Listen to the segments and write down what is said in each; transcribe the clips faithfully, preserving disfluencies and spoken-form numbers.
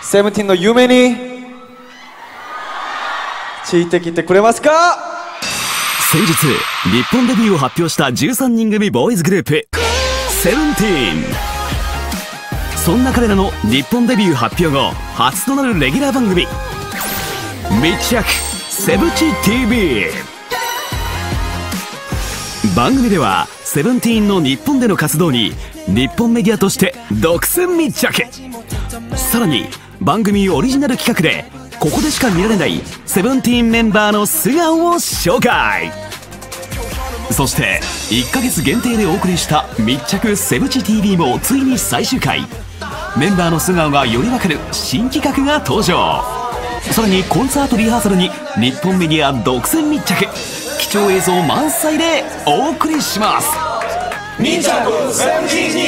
セブンティーンの夢についてきてくれますか？ 先日日本デビューを発表したじゅうさんにん組ボーイズグループセブンティーン。そんな彼らの日本デビュー発表後初となるレギュラー番組密着セブチ ティーブイ。 番組ではセブンティーンの日本での活動に日本メディアとして独占密着。さらに番組オリジナル企画でここでしか見られないセブンティーンメンバーの素顔を紹介。そしていっかげつ限定でお送りした密着セブチ ティーブイ もついに最終回。メンバーの素顔がより分かる新企画が登場。さらにコンサートリハーサルに日本メディア独占密着、貴重映像満載でお送りします。 密着セブンティーン。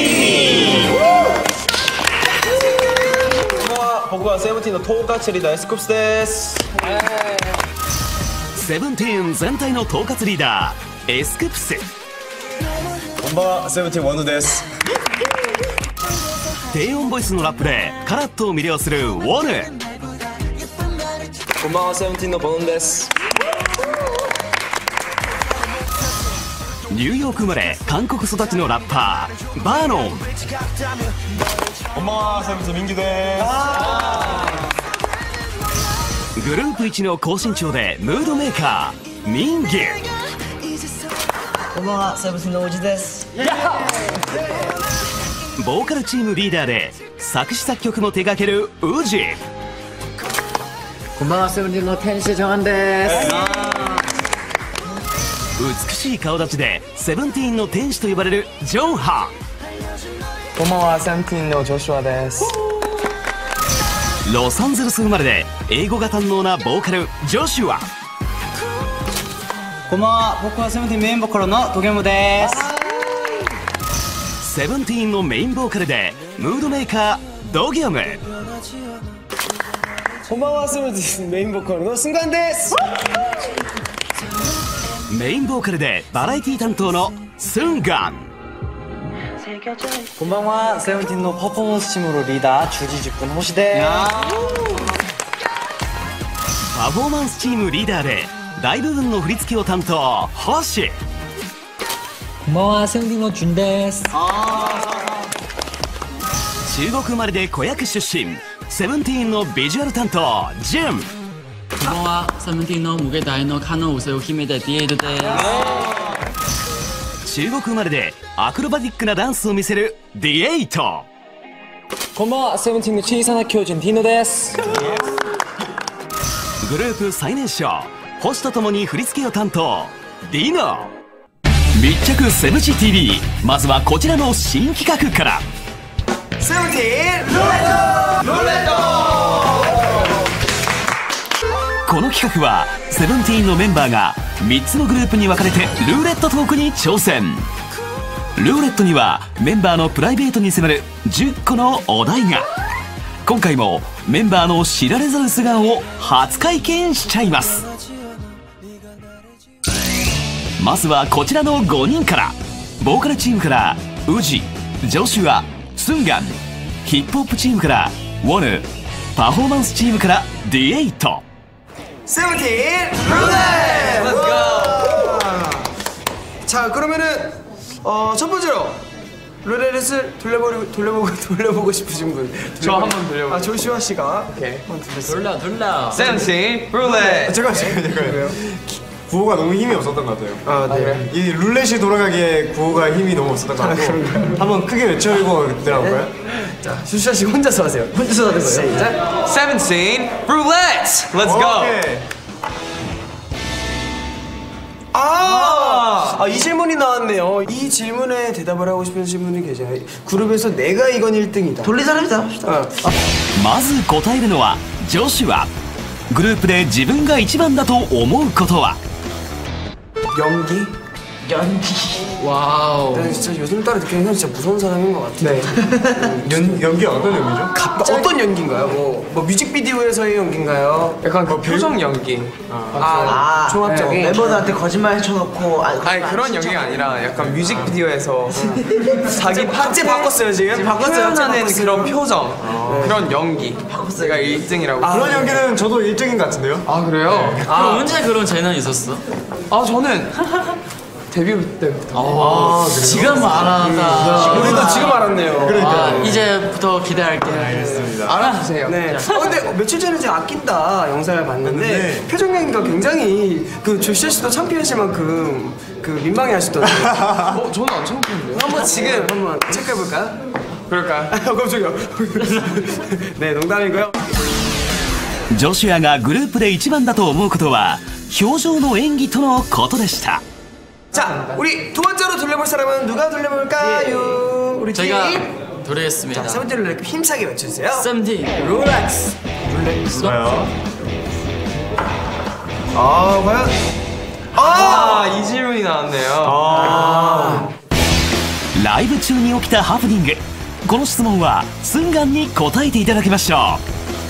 僕はセブンティーンの統括リーダーエスクプスです。 セブンティーン全体の統括リーダーエスクプス。 こんばんは、セブンティーンワンドです。 低音ボイスのラップでカラットを魅了するウォヌ。 こんばんは、セブンティーンのボノンです。 ニューヨーク生まれ韓国育ちのラッパーバーノン。 こんばんは、セブンティーンミンギです。 グループ一の高身長でムードメーカーミンギ。 こんばんは、セブンティーンのおじです。 ボーカルチームリーダーで作詞作曲も手掛けるウジ。 こんばんは、セブンティーンの天使ジョアンです。 美しい顔立ちでセブンティーンの天使と呼ばれるジョンハ。 こんばんは、セブンティーンのジョシュアです。 ロサンゼルス生まれで英語が堪能なボーカルジョシュア。 こんばんは、僕はセブンティーンメインボーカルのトゲムです。 セブンティーンのメインボーカルでムードメーカードギョム。 こんばんは、セブンティーンメインボーカルのスンガンです。 メインボーカルでバラエティ担当のスンガン。 こんばんは、セブンティーンのパフォーマンスチームのリーダー주지직군星です。 パフォーマンスチームリーダーで大部分の振り付けを担当星。 こんばんは、セブンティーンのジュンです。 中国生まれで子役出身セブンティーンのビジュアル担当ジュン。 こんばんは、セブンティーンの無限大の可能性を秘めたディエイトです。 中国生まれでアクロバティックなダンスを見せるディエイト。 こんばんは、セブンティーンの小さな巨人ティーノです。 グループ最年少星とともに振り付けを担当ディノ。密着セブチ ティーブイ、 まずはこちらの新企画から。 セブンティーンルーレットルーレット。 この企画はセブンティーンのメンバーがみっつのグループに分かれてルーレットトークに挑戦。ルーレットにはメンバーのプライベートに迫るじゅっこのお題が。今回もメンバーの知られざる素顔を初体験しちゃいます。まずはこちらのごにんから。ボーカルチームからウジ、ジョシュア、スンガン。ヒップホップチームからウォヌ。パフォーマンスチームからディエイト。 セブンティーンルーレット。 Let's go. 자, 그러면은 어, 첫 번째로 룰렛을 돌려보고 돌려보고 돌려보고 싶으신 분. 저 한번 돌려볼게요. 아, 조슈아 씨가. 오케이. 돌려 돌려. 세븐틴 룰렛. 아, 잠깐 잠깐 잠깐요. 구호가 너무 힘이 없었던 것 같아요. 아, 네. 이 룰렛이 돌아가기에 구호가 힘이 너무 없었던 것 같고. 한번 크게 외쳐보고 들어볼까요? 자, 조슈아 씨 혼자서 하세요. 혼자서 하는 거예요. 시작. 세븐틴 룰렛. Let's go. 오케이. 아, 아, 이 질문이 나왔네요. 이 질문에 대답을 하고 싶으신 분이 계시나요? 그룹에서 내가 이건 일 등이다. 돌리 사람이다. 아. まず答えるのはジョシュア。グループで自分が一番だと思うことは。 연기? 와우. 나 진짜 요즘 따라 느끼는 형 진짜 무서운 사람인 것 같아요. 네. 연, 연기 어떤 연기죠? 갑자기 어떤 연기인가요? 뭐, 뭐 뮤직비디오에서의 연기인가요? 약간 그 표정 연기. 아, 종합적인 멤버들한테 거짓말 해쳐놓고 아, 아니 그런 연기가 아니라 약간 뮤직비디오에서 자기 박제 바꿨어요 지금? 바꿨어요. 표현하는 그런 표정, 그런 연기. 제가 일 등이라고. 그런 연기는 저도 일 등인 것 같은데요? 아 그래요? 그럼 언제 그런 재능 있었어? 아 저는 데뷔 때부터. 아, 지금 알아다. 우리도 지금 알았네요. 아, 이제부터 기대할게요. 알겠습니다. 알아주세요. 네. 어, 근데 며칠 전에 제가 아낀다 영상을 봤는데 봤는데. 표정 연기가 굉장히 그 조시아 씨도 창피하실 만큼 그 민망해 하시던데. 어 저는 안 창피한데요. 한번 지금 한번 체크해 볼까요? 그럴까요? 아, 깜짝이야. 네, 농담이고요. ジョシュアがグループで一番だと思うことは表情の演技とのことでした 자, 우리 두 번째로 돌려볼 사람은 누가 돌려볼까요? 우리 팀. 제가 자, 돌리겠습니다. 세븐틴 룰렛 힘차게 외쳐주세요. 세븐틴. 룰렛스. 좋아요. 아, 과연? 아 이 질문이 나왔네요. 아. ライブ中に起きたハプニングこの質問はスンガンに答えていただきましょ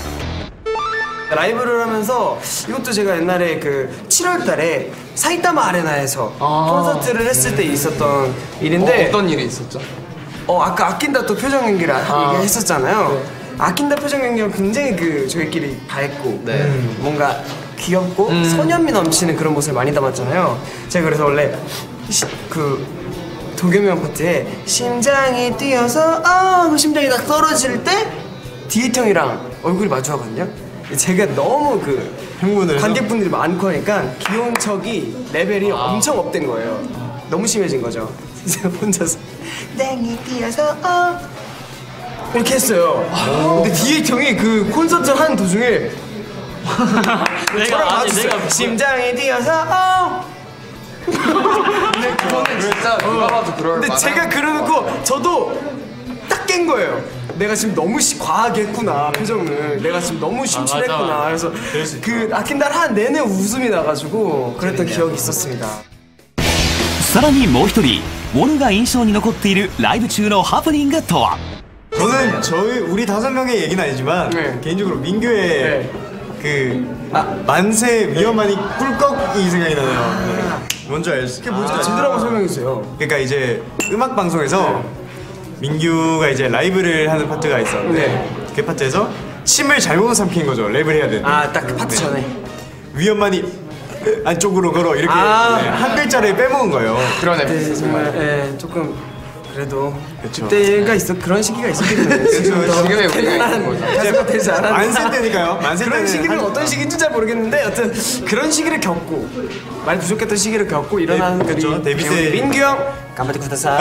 라이브를 하면서 이것도 제가 옛날에 그 칠월 달에 사이타마 아레나에서 콘서트를 했을 때 있었던 일인데 어, 어떤 일이 있었죠? 어 아까 아낀다 또 표정 연기를 얘기했었잖아요. 아낀다 표정 연기가 굉장히 그 저희끼리 밝고 뭔가 귀엽고 소년미 넘치는 그런 모습을 많이 담았잖아요. 제가 그래서 원래 시, 그 도겸이 형 파트에 심장이 뛰어서 아 그 심장이 딱 떨어질 때 디에이 형이랑 얼굴이 마주하거든요. 제가 너무 그 흥분을 해서? 관객분들이 많고 하니까 귀여운 척이 레벨이 엄청 업된 거예요. 너무 심해진 거죠. 그래서 혼자서 땡이 뛰어서 어 이렇게 했어요. 근데 디에이 형이 그 콘서트 한 도중에 내가 아니 마주쳤어요. 내가 심장이 뛰어서 어 근데 그거는 진짜 누가 봐도 그럴 근데 만한. 제가 그러놓고 저도 딱 깬 거예요. 내가 지금 너무 시, 과하게 했구나 표정을. 내가 지금 너무 심취했구나. 그래서 그 아낀 날 한 내내 웃음이 나가지고 그랬던 기억이 있었습니다. さらにもう一人ウォルが印象に残っているライブ中のハプニングとは 저는 저희 우리 다섯 명의 얘기는 아니지만 네. 개인적으로 민규의 그 아, 만세 위험하니 꿀꺽이 생각이 나네요. 네. 뭔지 알지? 그게 뭐지? 제대로 한번 설명해 주세요. 그러니까 이제 음악 방송에서 민규가 이제 라이브를 하는 파트가 있었는데 네. 그 파트에서 침을 잘못 삼킨 거죠. 랩을 해야 되는데 아 딱 그 파트 전에. 위험하니 안쪽으로 걸어 이렇게 아. 네, 한 글자를 빼먹은 거예요. 그런 그때 에피소드. 정말 예, 조금 그래도 그쵸. 그때가 있었 그런 시기가 있었기 때문에 지금의 우리가 있는 거죠. 가수가 되지 않았는데 만세 때니까요. 만세 그런 때는 시기를 한- 어떤 시기인지 잘 모르겠는데 여튼 그런 시기를 겪고 많이 부족했던 시기를 겪고 일어나는 네, 그쵸. 우리 데뷔 때- 배우 민규 형 간바테 쿠다사.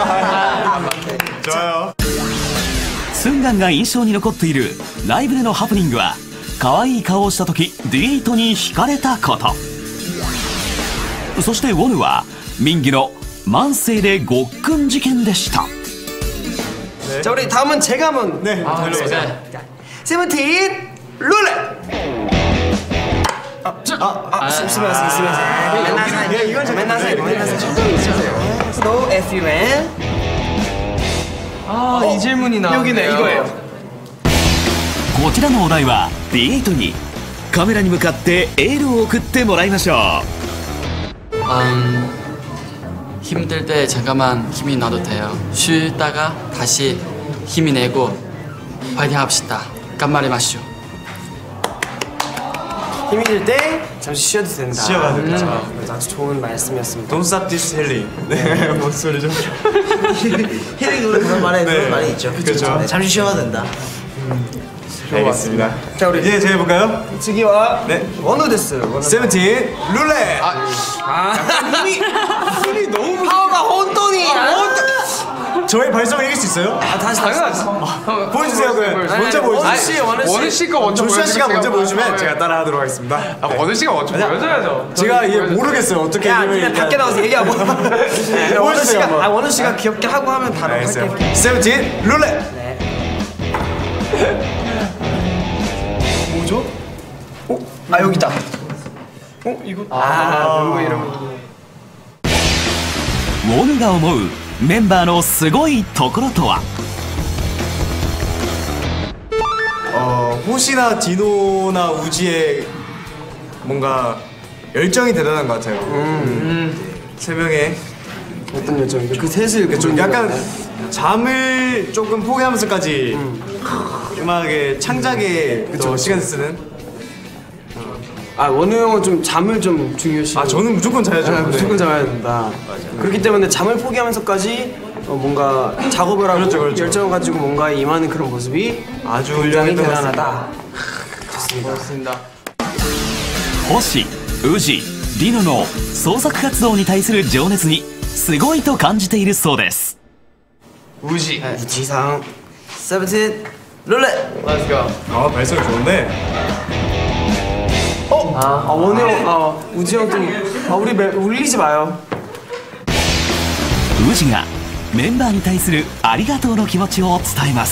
좋아요. スンガンが印象に残っているライブでのハプニングは可愛い顔をした時ディエイトに惹かれたことそしてウォルはミンギの慢性でごっくん事件でした 자 우리 다음은 제가 한번 네. 아, 들려주세요. 네. 세븐틴 룰렛. 아, 아, 아, 스미마셍, 스미마셍. 네, 이건 제가 맨나세, 네, 네. 맨나세. No F U N. 아 이 질문이 나왔네요. 여기네, 이거예요. こちらのお題はディエイトにカメラに向かってエールを送ってもらいましょ 음, 힘들 때 잠깐만 힘이 나도 돼요. 쉬다가 다시 힘이 내고 파이팅 합시다. 간말이 마시오. 힘이 들 때 잠시 쉬어도 된다. 쉬어가도 된다. 음, 아주 좋은 말씀이었습니다. Don't stop this 힐링. 네, 뭔 소리죠? 힐링 노래 그런 말에 네. 그런 말이 있죠. 그쵸. 네, 잠시 쉬어도 된다. 알겠습니다. 자 우리 이제 제가 해볼까요? 次は 네. 원우 데스. 원우. 세븐틴 룰렛. 힘이 힘이 너무 파워가 혼돈이. 저의 발성을 이길 수 있어요? 아 다시 다시. 보여주세요. 그럼 먼저 원우 보여주세요. 씨, 원우 씨. 원우 씨가 먼저 조슈아 씨가 먼저 보여주세요. 보여주면 제가 따라하도록 하겠습니다. 아 원우 씨가 먼저 보여줘야죠. 제가 이게 모르겠어요. 어떻게 야, 힘을 니네 일단- 밖에 나가서 얘기하고. 네, 원우 보여주세요, 씨가 한번. 아 원우 씨가 귀엽게 하고 하면 바로 알겠어요. 할게요. 세븐틴 룰렛. 뭐죠? 어? 아 여기다. 어 이거 아 멤버 이름. ウォヌが思うメンバーのすごいところとは。 어, 호시나 디노나 우지의 뭔가 열정이 대단한 것 같아요. 음. 세 명의 어떤 열정이죠? 그 셋을 좀 약간 잠을 조금 포기하면서까지 음. 음악에 창작에 또 시간 쓰는. 아 원우 형은 좀 잠을 좀 중요시. 아 저는 무조건 자야죠. 아, 무조건 자야 된다. 맞아요. 그렇기 때문에 잠을 포기하면서까지 어, 뭔가 작업을 하고 그렇죠, 그렇죠. 열정을 가지고 뭔가 임하는 그런 모습이 아주 굉장히 대단하다. 좋습니다. 좋습니다. 星、宇治、ディノの創作活動に対する情熱にすごいと感じているそうです。 우지. 우지상 세븐틴 룰렛. Let's go. 아 발성이 좋은데. 어? 아, 아 원우 형, 아 우지 형 좀, 아 우리 매, 울리지 마요. 宇治がメンバーに対するありがとうの気持ちを伝えます。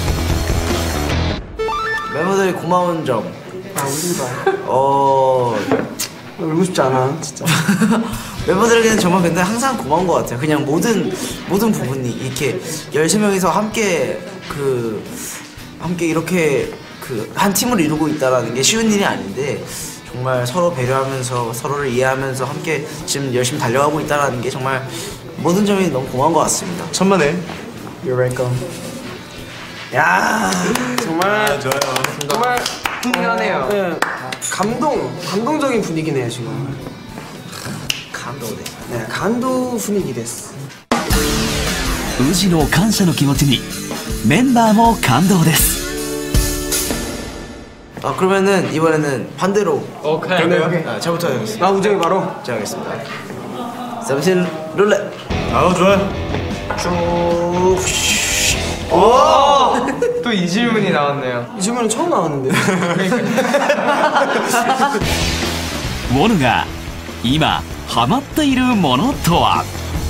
멤버들이 고마운 점. 아 울리지 마요. 어 울고 싶지 않아 진짜. 멤버들에게는 정말 근데 항상 고마운 것 같아요. 그냥 모든 모든 부분이 이렇게 열세 명이서 함께 그 함께 이렇게 그 한 팀을 이루고 있다라는 게 쉬운 일이 아닌데 정말 서로 배려하면서 서로를 이해하면서 함께 지금 열심히 달려가고 있다라는 게 정말 모든 점이 너무 고마운 것 같습니다. 천만에. You're welcome. 야 정말 아, 좋아요. 정말 훈훈하네요. 네, 감동 감동적인 분위기네요 지금. 감동돼. 네 감동 분위기 됐어. 宇治の感謝の気持ちにメンバーも感動です。 아 그러면은 이번에는 반대로. 오케이. 오케이. 아, 저부터 하겠습니다. 아 우정이 바로. 제가 하겠습니다. 세븐틴 룰렛. 아 좋아요. 쭉. 오! 또 이 질문이 나왔네요. 이 질문은 처음 나왔는데. ウォヌが今ハマっているものとは。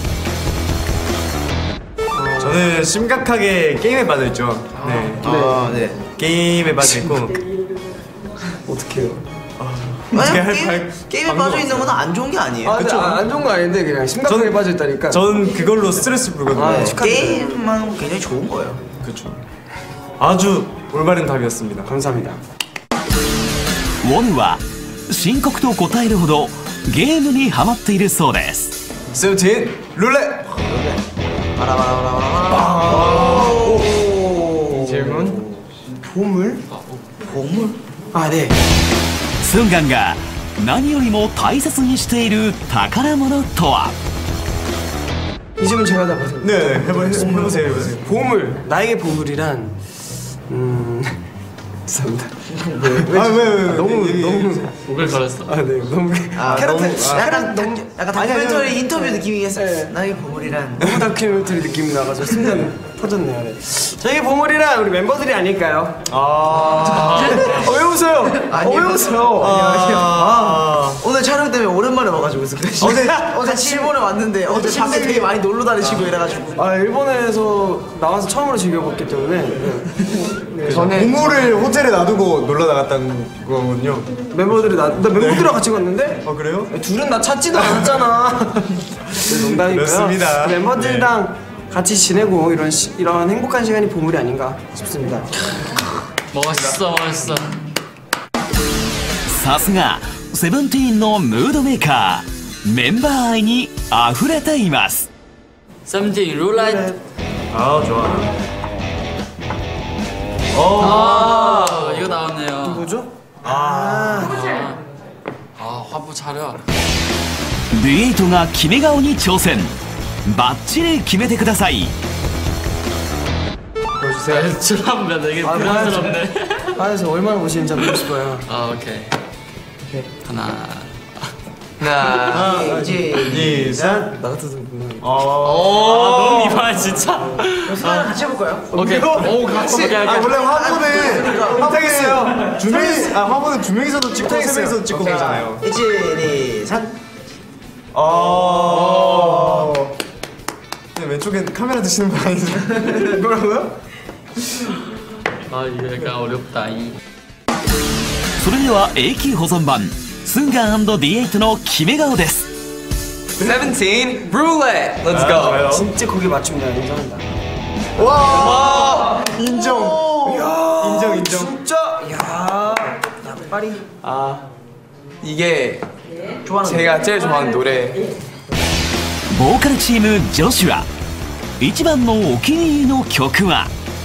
저는 심각하게 게임에 빠져있죠. 네. 아 네. 게임에 빠져있고. 어떡해요? 만약 할 게임, 발- 게임에 방법 빠져 있는 건 안 좋은 게 아니에요. 아, 근데 아, 안 좋은 거 아닌데 그냥 심각하게 빠져있다니까. 전 그걸로 스트레스 풀거든요. 아, 네, 축하드려요. 게임만 굉장히 좋은 거예요. 그렇죠. 아주 올바른 답이었습니다. 감사합니다. ウォヌは深刻と答えるほどゲームにハマっているそうです。 세븐틴 룰렛. 이 질문? 보물? 보물? 아 네. スンガンが何よりも大切にしている宝物とは。 이 질문 제가 답하세요. 네, 네. 해보, 해보세요, 해보세요. 보물. 나에게 보물이란 음. 죄송합니다. 아, 왜, 왜, 왜, 너무 예, 예, 너무 목을 걸었어. 아 네. 너무 아, 캐릭터 너무, 아, 약간 너무 약간 아니, 아니, 다큐멘터리 아니, 인터뷰 느낌이 있어요. 네. 나의 보물이란. 너무 다큐멘터리 느낌이 나가지고 순간 터졌네요. 네. 저희 보물이란 우리 멤버들이 아닐까요? 아. 어, 왜 웃어요? 어, 왜 웃어요? 아, 오늘 촬영 때문에 오랜만에 와가지고 어제 어제 일본에 왔는데 어제 밖에 되게 많이 놀러 다니시고 이래가지고. 아 일본에서 나와서 처음으로 즐겨봤기 때문에 네. 저는 보물을 호텔에 놔두고 놀러 나갔다는 거군요. 멤버들이 나, 나 멤버들이랑 같이 갔는데 어, 그래요? 둘은 나 찾지도 않았잖아. 네, 농담이고요. 그렇습니다. 멤버들이랑 같이 지내고 이런 시, 이런 행복한 시간이 보물이 아닌가 싶습니다. 멋있어 멋있어. さすがセブンティーンのムードメーカー、メンバー愛にあふれています。 세븐틴 룰렛. 아, 좋아. 아 이거 나왔네요. 뭐죠? 아, 아 화보 차려. ディエイトが決め顔に挑戦。バッチリ決めてください。 보여주세요. 출하면 되게 아, 부담스럽네. 안에서 얼마나 보시는지 보고 싶어요. 아 오케이. 하나. 하나. 이제 이산. 나 같은 분은 아 너무 이발 진짜. 시간 같이 해볼까요? 오케이. 오 같이. 오케이, 아, 오케이. 원래 화보는 못하겠어요. 두 명이, 아, 화보는 두 명이서도 찍고 세 명이서도 찍고 오케이. 그러잖아요. 일, 이, 삼. 아. 근데 왼쪽엔 카메라 드시는 분 아니죠? 뭐라고요? 아 이거 약간 어렵다. 이. それでは永久保存版スンガン&ディエイトの決め顔です。 세븐틴 룰렛. Let's go. 진짜 거기 맞춥니다. 인정한다. 와 인정. 인정 인정. 진짜 야 약발이. 아 이게 제가 제일 좋아하는 노래. ボーカルチーム女子は一番のお気に入りの曲は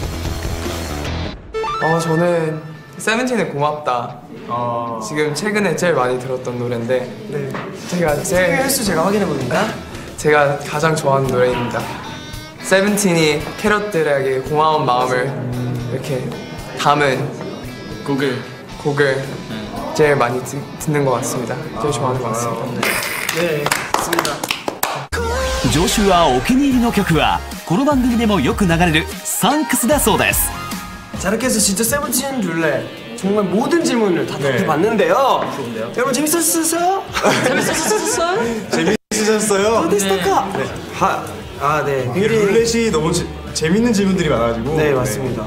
어 저는 세븐틴의 고맙다. 어... 지금 최근에 제일 많이 들었던 노래인데 네. 제가 제일 횟수 제가 확인해 봅니다. 제가 가장 좋아하는 노래입니다. 세븐틴이 캐럿들에게 고마운 마음을 이렇게 담은 곡을 곡을 제일 많이 듣, 듣는 것 같습니다. 제일 좋아하는 것 같습니다. 네, 좋습니다. ジョシュアお気に入りの曲はこの番組でもよく流れるサンクスだそうです。 자 이렇게 해서 진짜 세븐틴 룰렛 정말 모든 질문을 다 답해봤는데요. 좋은데요? 여러분 재밌었어요? 재밌었어요? 재밌으셨어요? 어땠을까? 네. 하, 아 네. 이게 룰렛이 너무 지, 재밌는 질문들이 많아가지고. 네 맞습니다.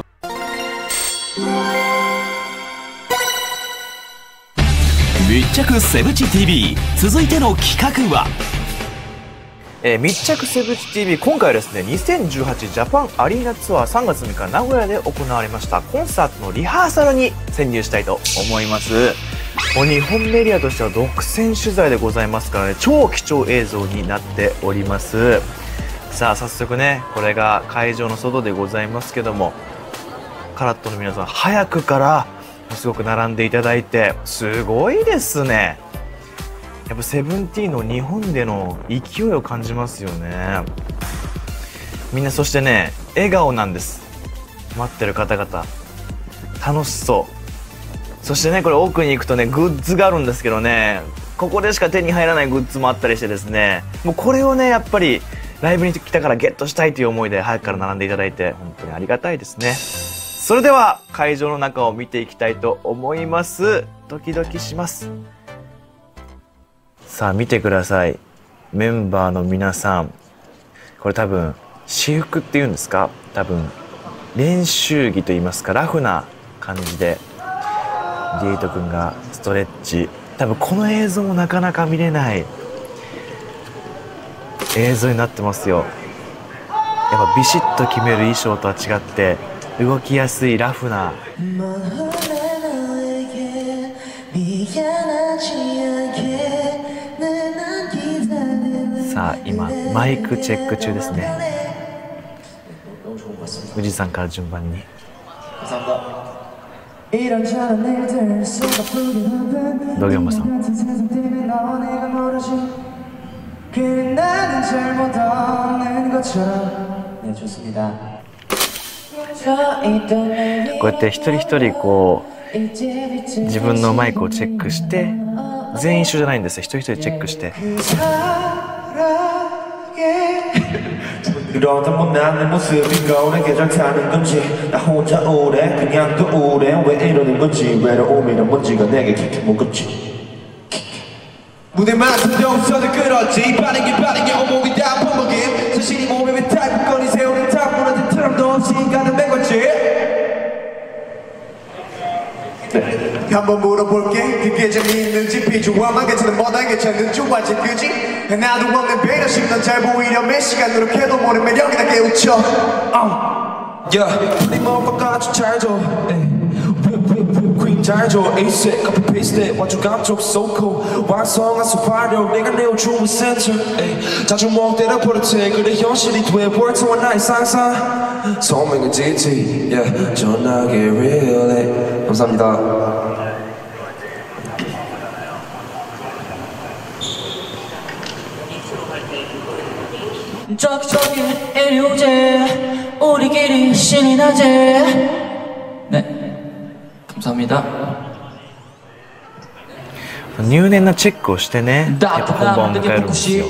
密着セブチ ティービー 続いての企画はえー、密着セブチ ティービー 今回はですねにせんじゅうはちジャパンアリーナツアーさんがつみか名古屋で行われましたコンサートのリハーサルに潜入したいと思います。もう日本メディアとしては独占取材でございますからね、超貴重映像になっております。さあ早速ね、これが会場の外でございますけども、カラットの皆さん早くからすごく並んでいただいてすごいですね。やっぱセブンティーンの日本での勢いを感じますよね。みんなそしてね笑顔なんです。待ってる方々楽しそう。そしてねこれ奥に行くとねグッズがあるんですけどね、ここでしか手に入らないグッズもあったりしてですね、もうこれをねやっぱりライブに来たからゲットしたいという思いで早くから並んでいただいて本当にありがたいですね。それでは会場の中を見ていきたいと思います。ドキドキします。さあ見てください。メンバーの皆さん、これ多分私服っていうんですか、多分練習着といいますかラフな感じでディエイト君がストレッチ、多分この映像もなかなか見れない映像になってますよ。やっぱビシッと決める衣装とは違って動きやすいラフな、さあ今マイクチェック中ですね。富士山から順番にドギョンバさん、こうやって一人一人こう自分のマイクをチェックして、全員一緒じゃないんですよ。一人一人チェックして、 그러다 뭐 난 내 모습이 거울에 계절 타는 건지 나 혼자 우울해 그냥 또 우울해 왜 이러는 건지 외로움이란 뭔지가 내게 깊이 묻었지 무대만큼 없어도 그렇지 빠르게 빠르게 오목이 다 퍼먹임 자신이 몸에 왜 탈북거리 세우는 탑보는 듯처럼도 없이 가는 맥었지 한번 물어볼게 그게 재미있는지 비주얼만 괜찮은 뭐다 괜찮은지 완전 그지 나도 없는 배려심 넌 잘 보이려 몇 시간 노력해도 모른 매력이 나 깨우쳐 uh. Yeah 우리 먹을 같이 잘줘 휘핑 잘줘 에이스 커피 페이스트 완전 감촉 so cool 완성한 수화력 내가 내어주는 센터 자주 먹대로 버릇해 그래 현실이 돼 월통한 나의 상상 소명은 지지 yeah 전하게 real해 감사합니다. 저기 저기 이리 오재 우리끼리 신이 나재. 네 감사합니다. 入念なチェックをしてね、やっぱ本番を迎えるんですよ。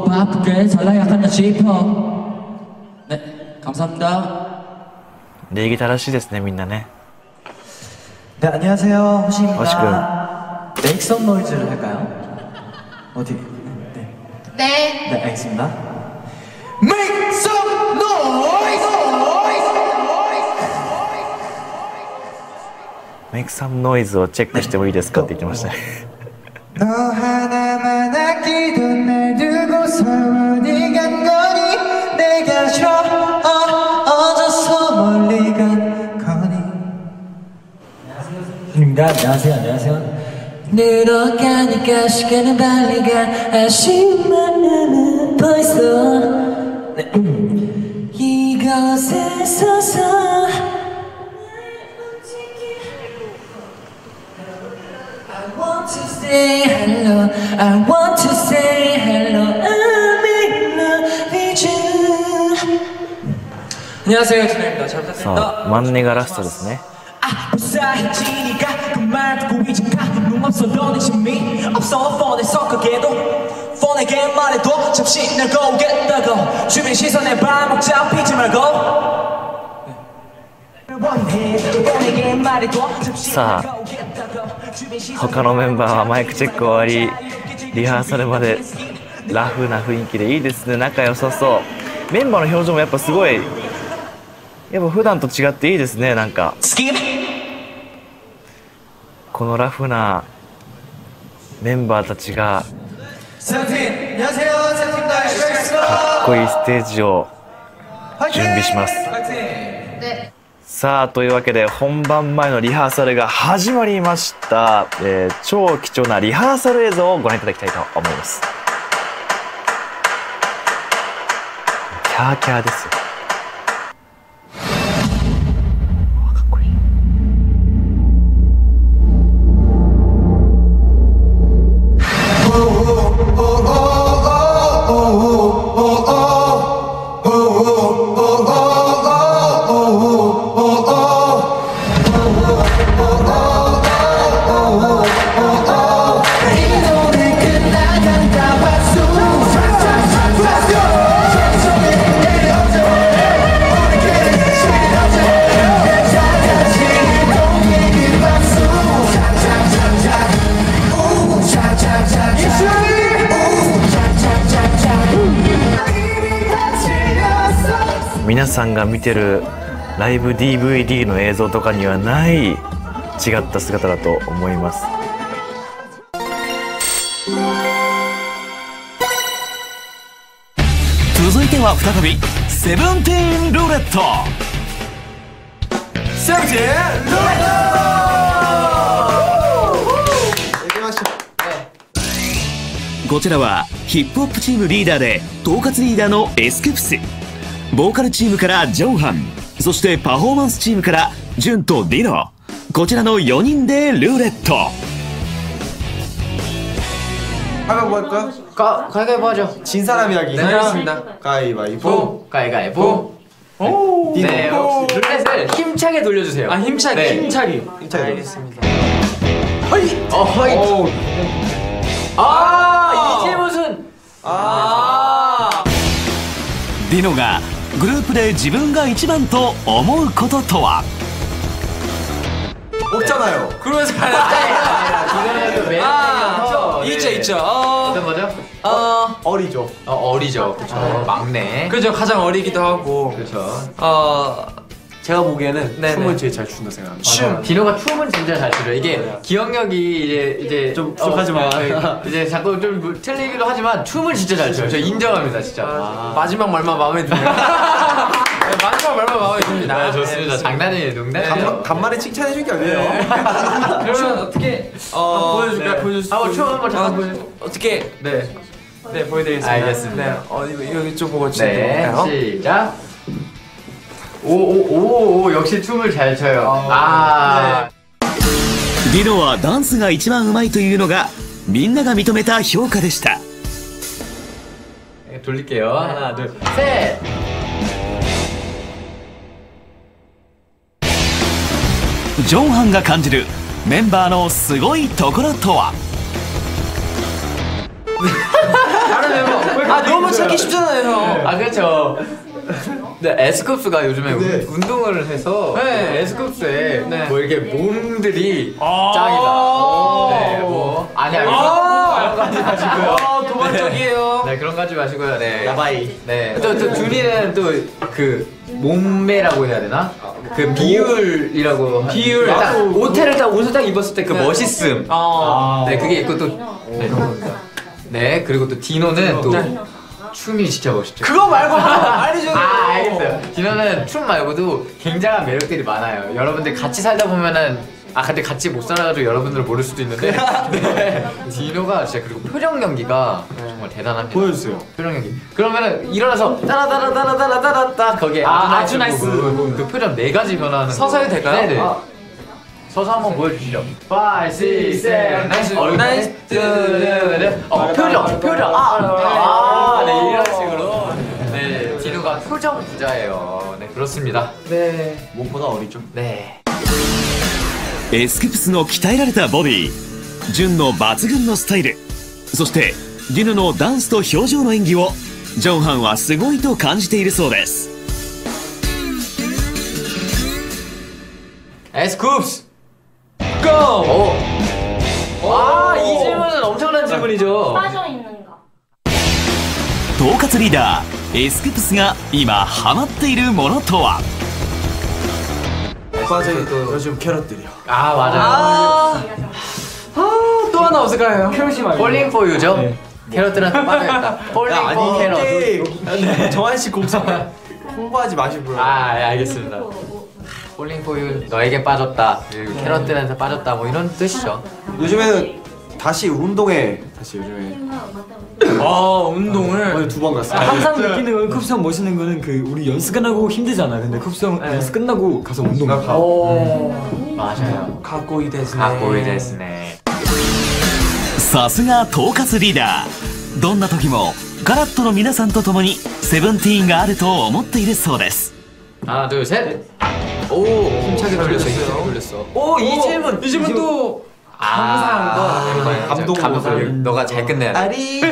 네 감사합니다. 礼儀正しいですねみんなね。 네 안녕하세요 호시입니다. 호시君 Make some noise를 할까요? 어디? 네. 네. 네 알겠습니다. Make some noise! Make some noise をチェックしてもいいですかって言ってましたね。 너 하나만 아끼던 날 두고서 어디 간 거니 내가 저 어, 어져서 멀리 간 거니. 안녕하세요. 안녕하세요. 늘어가니까 시간은 빨리 가 아쉬운 마음은 벌써 네. 이곳에 서서 I want to say hello I want to say hello I'm in love with you. 안녕하세요. 진호입니다. 잘 さ 부탁드립니다. あマンネがラストですね 무사해지니까 그 말 듣고 이제 가는 없어 너는 재미 없어 폰에서 크게도 폰에게 말해도 잠시 날 거우겠다고 주변 시선에 발목 잡히지 말고 폰에게 말해도 잠시 さあ他のメンバーはマイクチェック終わりリハーサルまでラフな雰囲気でいいですね仲良さそうメンバーの表情もやっぱすごいやっぱ普段と違っていいですねなんかこのラフなメンバーたちがかっこいいステージを準備します。さあというわけで本番前のリハーサルが始まりました、えー、超貴重なリハーサル映像をご覧いただきたいと思います。キャーキャーですよ。皆さんが見てるライブ ディーブイディー の映像とかにはない違った姿だと思います。 続いては再びセブンティーンルーレット。セブンティーンルーレット。こちらはヒップホップチームリーダーで統括リーダーのエスクプス、ボーカルチームからジョンハン、そしてパフォーマンスチームからジュンとディノ、こちらのよにんでルーレット。 가위바위보 할까요? 가, 가위바위보 하죠. 진 사람이 하기. 네, 알겠습니다. 가위바위보. 가위바위보. 오. 네, 역시 룰렛을 힘차게 돌려주세요. 아, 힘차게. 네. 힘차게. 힘차게. 알겠습니다. 허이. 어, 허이. 오. 아, 이게 무슨? 아. ディノがグループで自分が一番と思うこととは。 없잖아요. 그러잖아요. 이거는 또 매력이어서. 있죠, 있죠. 어. 어떤 거죠? 어. 어리죠. 어, 어리죠. 그쵸. 막내. 그죠. 가장 어리기도 하고. 그쵸. 어. 제가 보기에는 네네. 춤을 제일 잘 춘다 생각합니다. 춤. 디노가 춤은 진짜 잘 추죠. 이게 맞아요. 기억력이 이제 이제 좀 부족하지만 어, 이제 자꾸 좀 틀리기도 하지만 춤을 진짜 잘 춰요. 저 인정합니다, 진짜. 아. 마지막 말만 마음에 드네요. 마지막 말만 마음에 듭니다. 네, 좋습니다. 네, 장난이에요, 농담. 간, 간만에 칭찬해 준 게 아니에요. 네. 그러면 어떻게 어, 보여줄까요? 네. 보여줄 수 있어요? 춤 한번 잠깐 보여줘. 어떻게? 네. 네, 보여드리겠습니다. 알겠습니다. 네. 어, 이거 여기 좀 보고 주세요. 네, 시작. 오오오 오, 역시 춤을 잘 춰요. 아. ディノはダンスが一番うまいというのがみんなが認めた評価でした。 돌릴게요. 하나, 둘, 셋. ジョンハンが感じるメンバーのすごいところとは。 아, 너무 찾기 쉽잖아요, 형. 아, 그렇죠. 네, 에스쿱스가 요즘에 네. 운동을 해서 네, 에스쿱스에 네. 뭐 이렇게 몸들이 아 짱이다. 네, 뭐 아니 아니 그런 거 하지 마시고요. 아, 도발적이에요. 네, 그런 거 하지 마시고요. 네, 야바이. 네, 또, 또 준이는 또 그 몸매라고 해야 되나? 그 비율이라고 비율. 딱 옷을 딱 옷을 딱 입었을 때 그 멋있음. 아, 네, 그게 있고 또 네, 그런 겁니다. 네, 그리고 또 디노는 또 네. 춤이 진짜 멋있죠. 그거 말고 알려줘. 아, 알겠어요. 디노는 춤 말고도 굉장한 매력들이 많아요. 여러분들 같이 살다 보면은 아 근데 같이 못 살아가지고 여러분들 모를 수도 있는데 네. 디노가 진짜 그리고 표정 연기가 정말 대단합니다. 보여주세요. 표정 연기. 그러면은 일어나서 따라따라따라따라따라따 거기에 아, 아주 나이스 부분, 그 표정 네 가지 변화하는 서서 해도 될까요? 네네. 아. 서서 한번 보여주시죠. 오, 육, 칠, 나이스. 어, 나이스. 어, 표정, 표정. 아, 아, 네, 이런 식으로. 네, 디노가 표정 부자예요. 네, 그렇습니다. 네. 무엇보다 어리죠. 네. エスクプスの鍛えられたボディ、ジュンの抜群のスタイル、そしてディヌのダンスと表情の演技をジョンハンはすごいと感じているそうです。 에스쿱스 고! 오. 와, 이 질문은 엄청난 질문이죠. 빠져 있는가? 統括リーダーエスクプスが今ハマっているものとは。 빠져 요즘 캐럿들이요. 아, 맞아요. 아, 아, 또 하나 없을까요? 캐럿이 말고. 폴링 포유죠? 네. 캐럿들한테 빠져있다. 폴링 포 캐럿. 네. 정한 씨 곡성 홍보하지 마시고요. 아, 예, 알겠습니다. 폴링 포유 너에게 빠졌다. 그리고 캐럿들한테 빠졌다. 뭐 이런 뜻이죠. 요즘에는 다시 운동에 다시 요즘에 아, 운동을 어제 두 번 갔어요. 항상 느끼는 건 쿱스 형 멋있는 거는 그 우리 연습 끝나고 힘들잖아. 근데 쿱스 형 연습 끝나고 가서 운동 가. 오, 맞아요. 가꼬이 데스네. 가꼬이 데스네. さすが統括リーダー、どんな時もガラットの皆さんと共にセブンティーンがあると思っているそうです。 하나, 둘, 셋. 오, 힘차게 돌렸어. 힘차게 돌렸어. 오, 이 질문. 이 질문 또 아, 감동 감동. 너가 잘 끝내야 돼. 아리.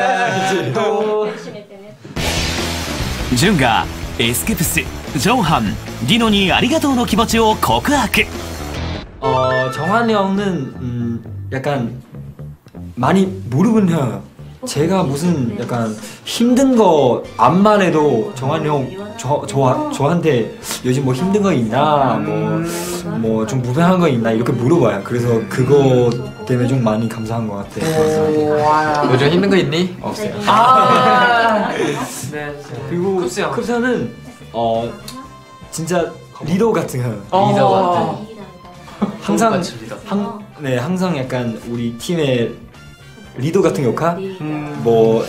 ジュンがエスクプス、ジョンハン、ディノにありがとうの気持ちを告白。 어, 정한 형은 음, 약간 많이 모르는 형이에요. 제가 무슨 약간 힘든 거 안 말해도 정한 형 저, 저, 저한테 요즘 뭐 힘든 거 있나 뭐 뭐 좀 불편한 거 있나 이렇게 물어봐요. 그래서 그거 때문에 좀 많이 감사한 것 같아요. 요즘 힘든 거 있니? 없어요. 아, 네. 그리고 쿱스 형. 쿱스 형은 어 진짜 리더 같은 형. 리더 같은. 항상 항, 네 항상 약간 우리 팀의 리더 같은 역할? 음. 뭐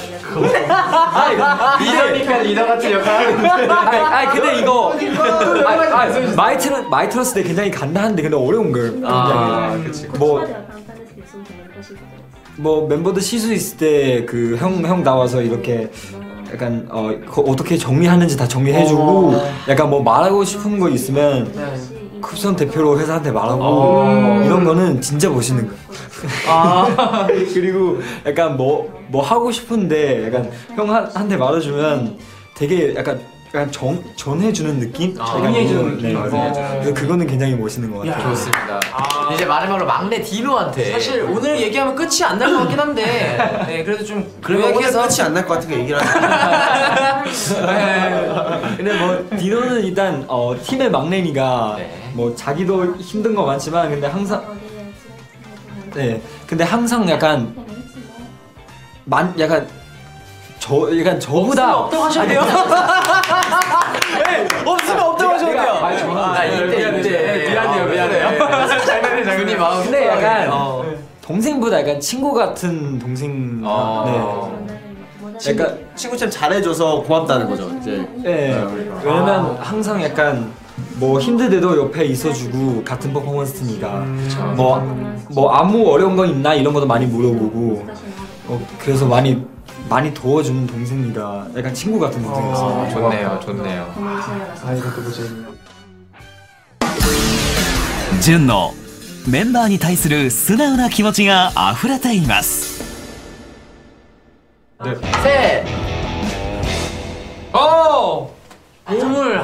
리더니까 리더 같은 역할. 아니 근데 이거 마이트러 마이트러스 때 굉장히 간단한데 근데 어려운 걸 굉장히 아, 그치, 그치. 뭐 뭐 멤버들 실수 있을 때 그 형 형 나와서 이렇게 약간 어 어떻게 정리하는지 다 정리해주고 약간 뭐 말하고 싶은 거 있으면 쿱스 대표로 회사한테 말하고 이런 거는 진짜 멋있는 거예요. 아 그리고 약간 뭐 뭐 하고 싶은데 약간 형한테 말해주면 되게 약간 약간 정 전해주는 느낌? 정리해주는 느낌. 네, 그래서 그거는 굉장히 멋있는 것 같아요. 좋습니다. 아. 이제 마지막으로 막내 디노한테. 사실 오늘 얘기하면 끝이 안 날 것 같긴 한데, 네, 그래도 좀 그러면 오늘 끝이 안 날 것 같은 거 얘기를 하자. 네. 근데 뭐 디노는 일단 어, 팀의 막내니까 네. 뭐 자기도 힘든 거 많지만 근데 항상 네 근데 항상 약간 만 약간 저 약간 저보다 없다고 하셔도 돼요. 네, 없으면 없다고 하셔도 돼요. 아, 이때 이때 미안해요 미안해요. 장난해 장난해. 마음. 근데 약간 어, 동생보다 약간 친구 같은 동생. 어. 네. 약간 친구처럼 잘해줘서 고맙다는 거죠. 이제. 네. 왜냐면 항상 약간 뭐 힘들때도 옆에 있어주고 같은 퍼포먼스니까 뭐뭐 뭐 아무 어려운 거 있나 이런 것도 많이 물어보고 어, 그래서 많이 많이 도와주는 동생이라 약간 친구 같은 동생이었어요. 어, 좋네요, 좋네요. 아 이것도 보자. ジュンのメンバーに対する素直な気持ちが溢れています。 셋. 오. 오늘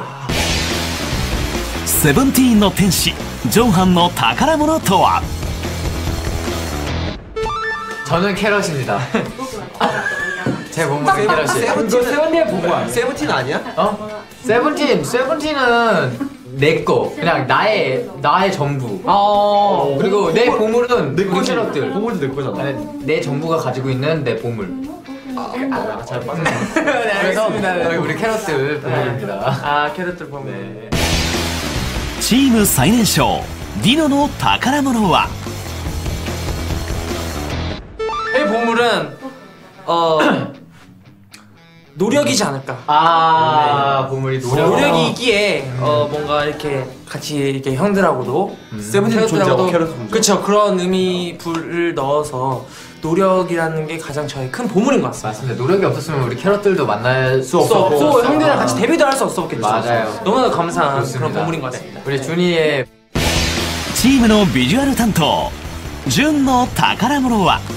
セブンティーンの天使ジョンハンの宝物とは。 저는 캐럿입니다. 제 몸무게 캐럿이에요. 세븐틴 세븐틴 보고 와. 세븐틴 아니야? 어? 세븐틴 세븐틴은 내 거 그냥 나의 나의 전부. 어. 그리고 내 보물은 내 거지. 캐럿들. 보물도 내 거잖아. 아니, 내 전부가 가지고 있는 내 보물. 아, 잘 봤네. 그래서 우리, 우리 캐럿들 보물입니다. 아 캐럿들 보물. 네. チーム最年少ディノの宝物は 내 보물은 어 노력이지 않을까. 아 보물이 노력. 노력이 있기에 어 뭔가 이렇게 같이 이렇게 형들하고도 세븐틴 존재하고 캐럿 존재. 그쵸 그런 의미 불을 넣어서 노력이라는 게 가장 저의 큰 보물인 것 같습니다. 맞습니다. 노력이 없었으면 우리 캐럿들도 만날 수 수 없었고 없고 형들이랑 같이 데뷔도 할 수 없었겠죠. 맞아요. 너무나 감사한 좋습니다. 그런 보물인 것 같습니다. 우리 준이의 チームのビジュアル担当純の宝物は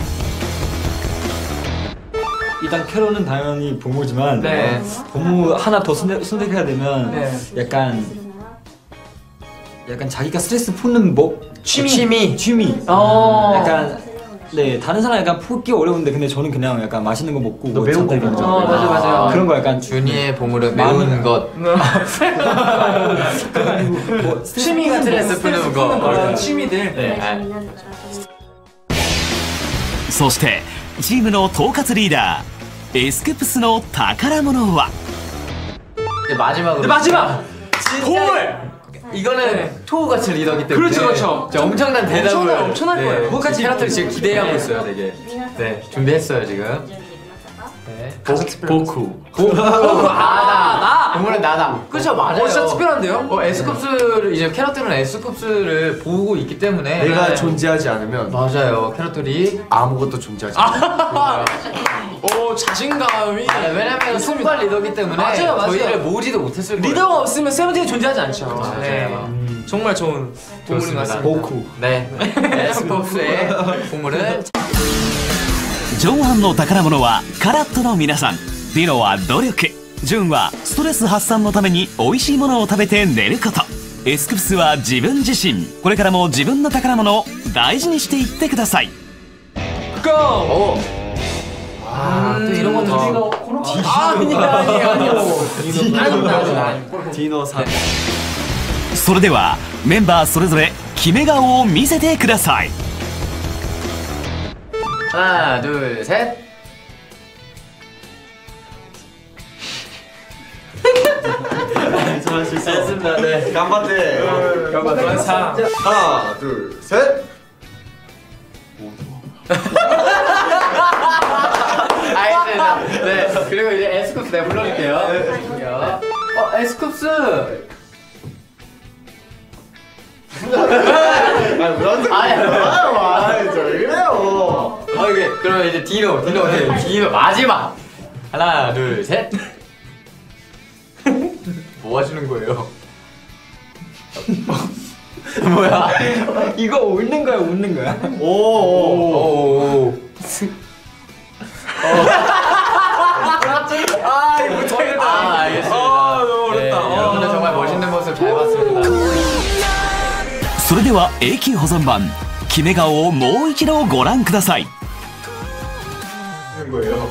일단 캐롤은 당연히 보물지만 네. 보물 하나 더 선택, 선택해야 되면 네. 약간 약간 자기가 스트레스 푸는 뭐 취미. 취미 취미 어. 약간 네 다른 사람 약간 푸기 어려운데 근데 저는 그냥 약간 맛있는 거 먹고 뭐 매운 거 잠들 먹잖아. 어 맞아 맞아. 그런 거 약간 준이의 보물은 많은- 매운 것. 뭐 취미 같은 스트레스 푸는 거. 그런 취미들. 네. 아, そしてチームの統括リーダーエスクプスの宝物は 이제 마지막으로. 네, 마지막 보물. 이거는 토우같이 리더기 때문에 그렇죠, 그렇죠. 진짜 엄청난 대답을 엄청난- 엄청날 거예요. 네, 토우같이 캐럿들이 지금 기대하고 네. 있어요 되게. 네 준비했어요 지금. 네. 보쿠. 아나 나. 보물은 나다. 그렇죠 맞아요. 어, 진짜 특별한데요? 어 에스쿱스를 이제 캐럿들은 에스쿱스를 보고 있기 때문에 내가 네. 존재하지 않으면 맞아요 캐럿들이 아무것도 존재하지 않아. 오 자신감이. 아, 왜냐면 손발 리더기 때문에 맞아요, 맞아요. 저희를 모으지도 못했을 거예요. 리더가 없으면 세븐틴이 존재하지 않죠. 맞아요. 네. 정말 좋은 보물인 것 같습니다. 보쿠. 네. 에스쿱스의 보물은 上半の宝物はカラットの皆さんディノは努力ジュンはストレス発散のために美味しいものを食べて寝ることエスクプスは自分自身これからも自分の宝物を大事にしていってください 고! 아, 또 이런 것도 아니야 아니야 아니야. 디노 사. それではメンバーそれぞれ決め顔を見せてください 하나 둘 셋. 잘할 수 있어. 됐습니다. 네. 간바테. 간바테. 사. 하나, 둘, 셋. 알겠습니다. 네. 그리고 이제 에스쿱스 내가 불러줄게요. 어 에스쿱스. 아니 무슨 아니야. 아니 저 이래요. 어 이게 그러면 이제 디노 디노 네, 디노 마지막. 하나 둘 셋. 뭐 하시는 거예요? 뭐야? 이거 웃는 거야 웃는 거야? 오오오. 아 이거 못하겠다. 아 알겠습니다. 아 너무 어렵다. 네, 여러분들 정말 멋있는 모습 잘 봤습니다. それでは永久保存版決め顔をもう一度ご覧ください 하는 거예요.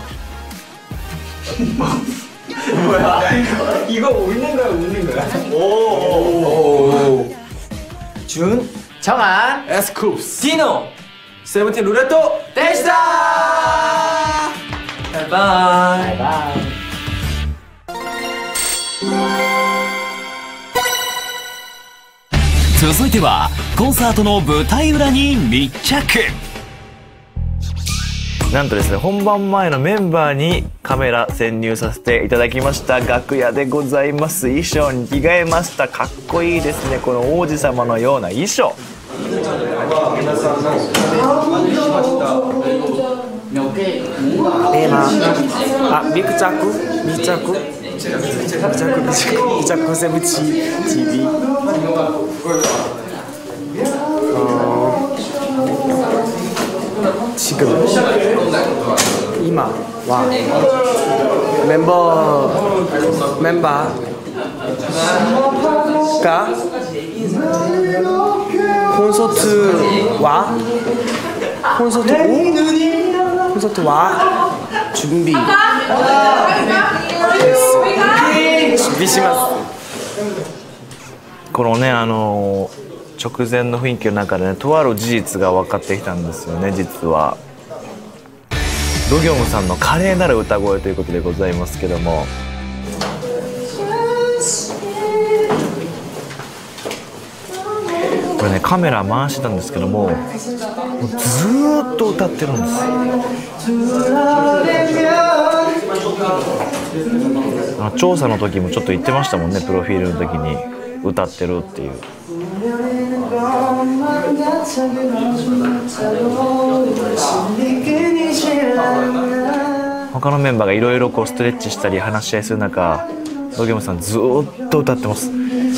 뭐야? 이거 웃는 거야 웃는 거야? 오오오. 준 정한 에스쿱스. 디노 세븐틴 루레토 데시다. 바이바이. 바이바이. 続いてはコンサートの舞台裏に密着なんとですね本番前のメンバーにカメラ潜入させていただきました楽屋でございます。衣装に着替えました。かっこいいですねこの王子様のような衣装。 テーマあミクチャクミチャクミチャクミチャクミチャクセブチ 티비 어, 지금 이마와 멤버 멤버가 콘서트와 콘서트 후 콘서트와 준비 준비しますこのねあの直前の雰囲気の中でねとある事実が分かってきたんですよね。実はドギョムさんの華麗なる歌声ということでございますけども、これねカメラ回してたんですけども、もうずーっと歌ってるんです。あの調査の時もちょっと言ってましたもんね、プロフィールの時に歌ってるっていう。他のメンバーがいろいろこうストレッチしたり話し合いする中、ドギョムさんずーっと歌ってます。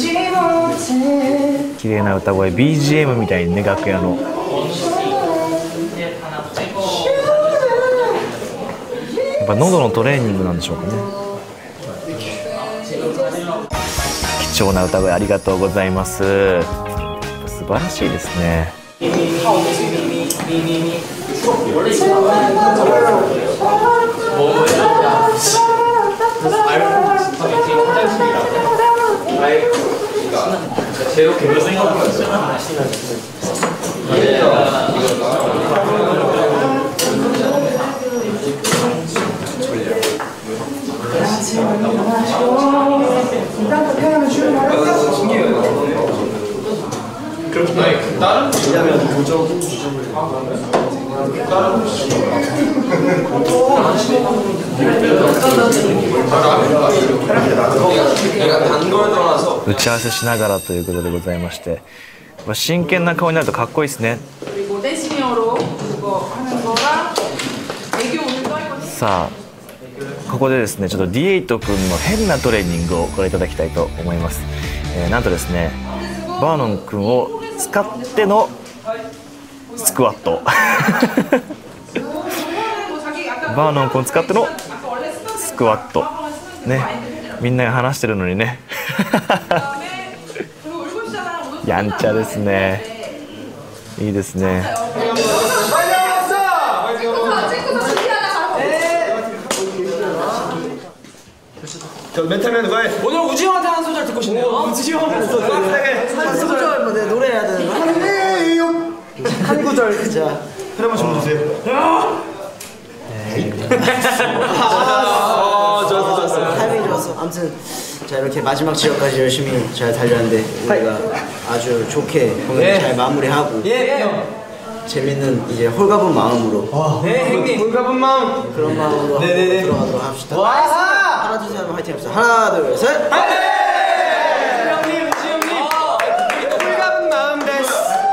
綺麗な歌声、 ビージーエム みたいにね、楽屋のやっぱ喉のトレーニングなんでしょうかね。貴重な歌声ありがとうございます。素晴らしいですね。 다른 왜냐면 도적 打ち合わせしながらということでございまして、まあ、真剣な顔になるとかっこいいですね。さあここでですねちょっとディエイト君の変なトレーニングをご覧いただきたいと思います。えー、なんとですねバーノン君を使ってのスクワットバーノン君を使ってのスクワットね、みんなが話してるのにねやんちゃですね。いいですね。 멘탈 매너 가 오늘 우지 형한테 한 소절 듣고 싶네요. 우지 형 한 소절. 한 소절 뭐 노래해야 되는 거. 한 구절. 자, 하나만 좀 주세요. 아, 좋았어, 좋았어. 타이밍 좋았어. 아무튼 자 이렇게 마지막 지역까지 열심히 잘 달렸는데 우리가 아주 좋게 공연 예. 잘 마무리하고 예. 재밌는 이제 홀가분 마음으로. 네, 형님. 홀가분 마음. 그런 마음으로 네네네. 들어가도록 합시다. 와. 하나 둘 셋 하면 화이팅 합시다. 하나 둘 셋. 화이팅! 형님, 우지 형님. 홀가분 마음です.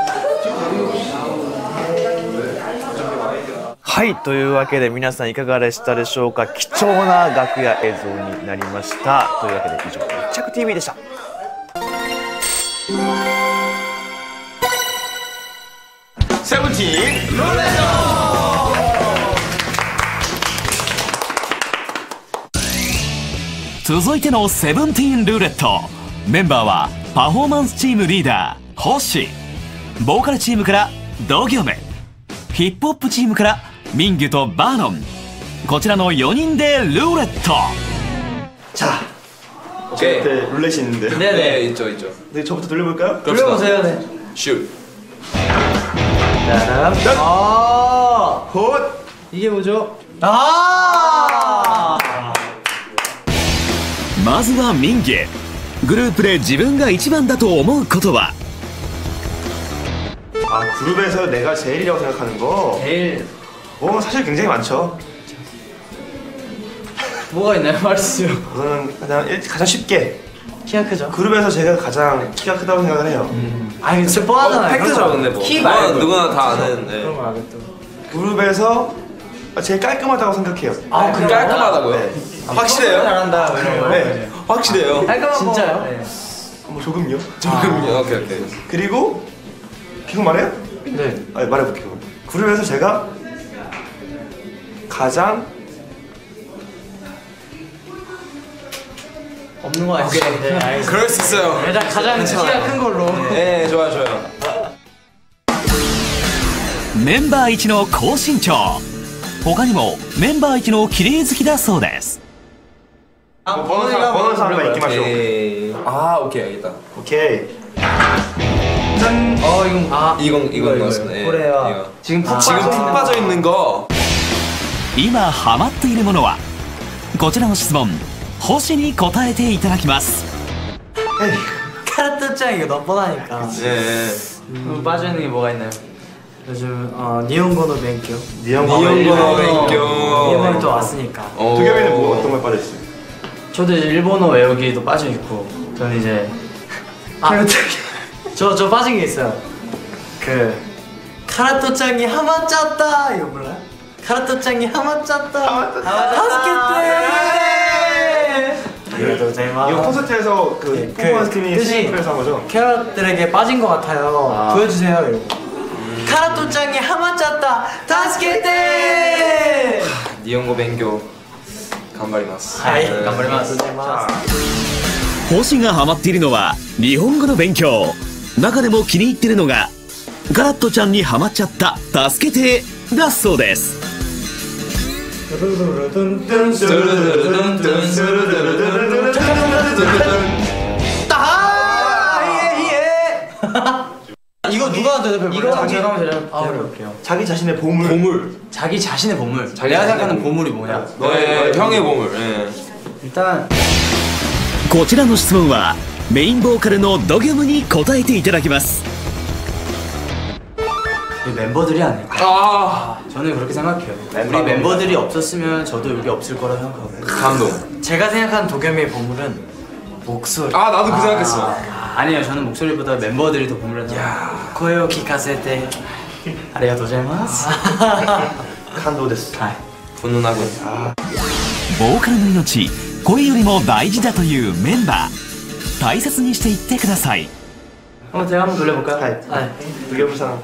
はい、というわけで皆さんいかがでしたでしょうか。貴重な楽屋映像になりました。というわけで以上、密着 ティーブイ でした。 セブンティーンルーレット。続いてのセブンティーンルーレット、メンバーはパフォーマンスチームリーダー星、ボーカルチームからドギョム、ヒップホップチームからミンギュとバーノン、こちらのよにんでルーレット。 자, 오케이. 네, 룰렛이 있는데. 네네, 있죠, 있죠. 네, 저부터 돌려볼까요? 돌려보세요. 네. 슛. 짜란. 아, 굿. 이게 뭐죠? 아. まずはミンギュ、グループで自分が一番だと思うことは。 아, 그룹에서 내가 제일이라고 생각하는 거. 제일. 뭐 사실 굉장히 많죠. 뭐가 있나요? 말해주세요. 저는 가장 일, 가장 쉽게. 키가 크죠. 그룹에서 제가 가장 키가 크다고 생각을 해요. 음. 아니 진짜 뻔하잖아요. 팩트죠, 근데 뭐. 키 말고 누구나 다 아는. 네. 그런 거 알겠죠. 그룹에서 제일 깔끔하다고 생각해요. 아, 그 깔끔하다고요? 네. 확실해요? 잘한다. 네. 확실해요? 깔끔한 진짜요? 네. 뭐 조금요. 조금요. 오케이, 오케이. 그리고 계속 말해요? 네. 아, 말해볼게요. 그룹에서 제가 가장 없는 거 아니죠? 네, 알겠습니다. 그럴 수 있어요. 일단 가장 키가 큰 걸로. 네, 좋아요, 좋아요. メンバー一の高身長、他にもメンバー一の綺麗好きだそうです。 번호상 번호상과 있기 마시오. 아, 오케이, 알겠다. 오케이. 짠. 어 이건 아 이건 이건 나왔습니다. 예, 그래요. 이거. 지금 푹 지금 빠져 푹 있는 빠져 있는 거. 今ハマっているものはこちらの質問星に答えていただきます 카라토짱 이거 너무 뻔하니까. 네. 음, 빠져있는 게 뭐가 있나요? 요즘 어 니혼고노 뱅교. 니혼고노 뱅교. 일본이 또 왔으니까. 도겸이는 뭐 어떤 걸 빠졌어요? 저도 이제 일본어 외우기도 빠져있고 저는 이제 저 저 빠진 게 있어요. 그 카라토짱이 하마짰다 이거 몰라요? 카라토짱이 하마짰다. 하마짰다. 이거 이거 콘서트에서 그 퍼포먼스 팀이 스윙크에서 한 거죠? 캐럿들에게 빠진 것 같아요. 아. 보여주세요 이러고. 카라토짱이 하마짰다. 다스케테. 니혼고 뱅교 간발이마스. 하이. 간발이마스. 星がハマっているのは日本語の勉強中でも気に入ってるのがカラットちゃんにハマっちゃった助けてだそうです 이거 누가 대답해 볼래요? 이거 제가 한번 대답해볼게요. 자기 자신의 보물. 보물. 자기 자신의 보물. 자기 내가 자신의 생각하는 보물. 보물이 뭐냐? 너의 형의 보물. 예. 일단 こちらの質問はメインボーカルのドギョムに答えていただきます 멤버들이 아닐까. 아, 저는 그렇게 생각해요. 우리 멤버들이 없었으면 저도 여기 없을 거라 생각하고. 감동. 제가 생각하는 도겸이의 보물은 목소리. 아, 나도 그 생각했어. 아, 아니에요. 저는 목소리보다 멤버들이 더 보물이라서. 야, 고요 기카세테. 아리가 도자이마스. 칸도 됐어. 훈훈하군. ボーカルの命声よりも大事だというメンバー大切にしていってください 한번 제가 한번 돌려볼까요? 하이. 도겸상.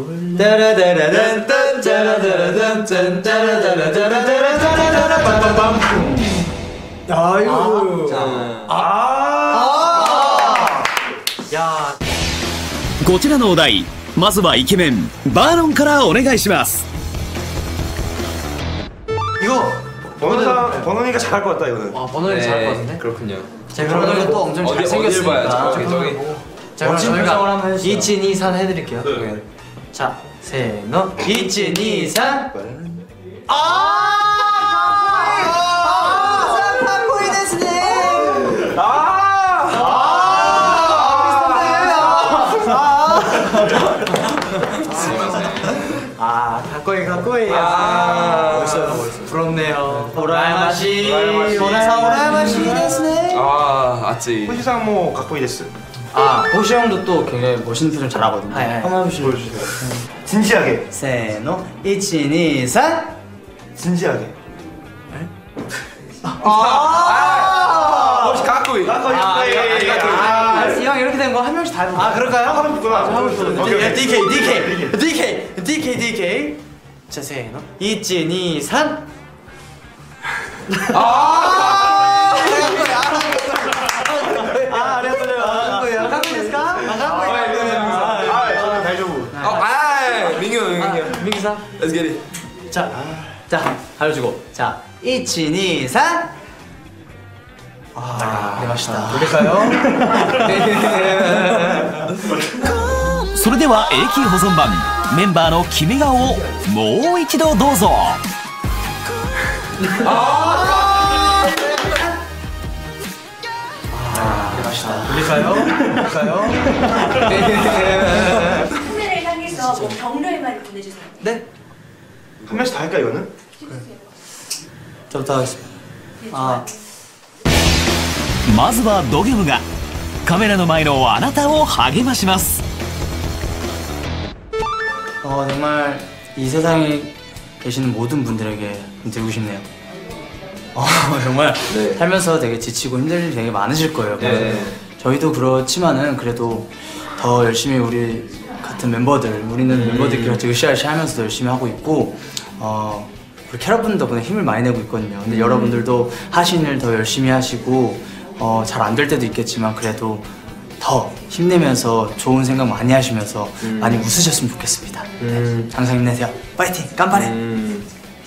따라다라단딴 따라다라단딴 따라다라다라다라다라다라밤밤밤. 아이고. 아. 야. こちらのお題まずはイケメンバーロンからお願いします 이거 번호상 번호니까 잘할 것 같다 이거는. 아 번호는 잘할 것 같은데? 그렇군요. 자 그러면 이거 또 엄청 어디- 어딜 잘생겼으니까 봐야죠? 저기, 저기. 자 그럼 멋진 표정을 한번 저희가 해주세요. 이치니산 해드릴게요. 네. 자 세노 이치니산. 아! 사파코이 데스네. 아, 가꼬이 가꼬이. 아, 멋있어요, 멋있어요. 부럽네요. 오라마시, 오라마시, 오라마시 데스네. 아, 아찌. 호시상 뭐 갖고 있댔어. 아, 호시 형도 또 굉장히 멋있는 표정 잘하거든요. 하이, 하이. 한번 해보시죠. 진지하게. 세노 이치니산. 진지하게. 아, 혹시 가꾸이. 가꼬이. 아, 이 형 이렇게 된 거 한 명씩 다 해볼까요? 아, 그럴까요? 하고 싶구나. 하고 싶어. 오케이, 오케이. 디케이, 디케이, 디케이, 디케이, 디케이. 자, 세노 이치니산. 아! 아, 아리가또요. 한국이에요. 한국이스까? 아, 한국이에요. 아, 다이조부. 어, 아, 민규, 민규. 민기사. Let's get it. 자, 자, 알려주고. 자, 이치니산. 아, 네, 맛있다. 돌릴까요? それでは永久保存版メンバーの決め顔をもう一度どうぞ 맛있다. 돌릴까요? 돌릴까요? 카메라를 향해서 뭐 격려의말을 보내주세요. 네? 한 명씩 다 할까 이거는? 저부터 하겠습니다. 아, まずはドギョムがカメラの前のあなたを励まします 어, 정말 이 세상에 계시는 모든 분들에게 드리고 싶네요. 어, 정말 네. 살면서 되게 지치고 힘들 일이 되게 많으실 거예요. 네. 저희도 그렇지만은 그래도 더 열심히 우리 같은 멤버들, 우리는 음. 멤버들끼리 같이 으쌰으쌰 하면서 열심히 하고 있고 어, 우리 캐럿분 덕분에 힘을 많이 내고 있거든요. 근데 음. 여러분들도 하신 일 더 열심히 하시고 어, 잘 안 될 때도 있겠지만 그래도 더 힘내면서 좋은 생각 많이 하시면서 음. 많이 웃으셨으면 좋겠습니다. 항상 힘내세요. 파이팅! 깜빡해! 음.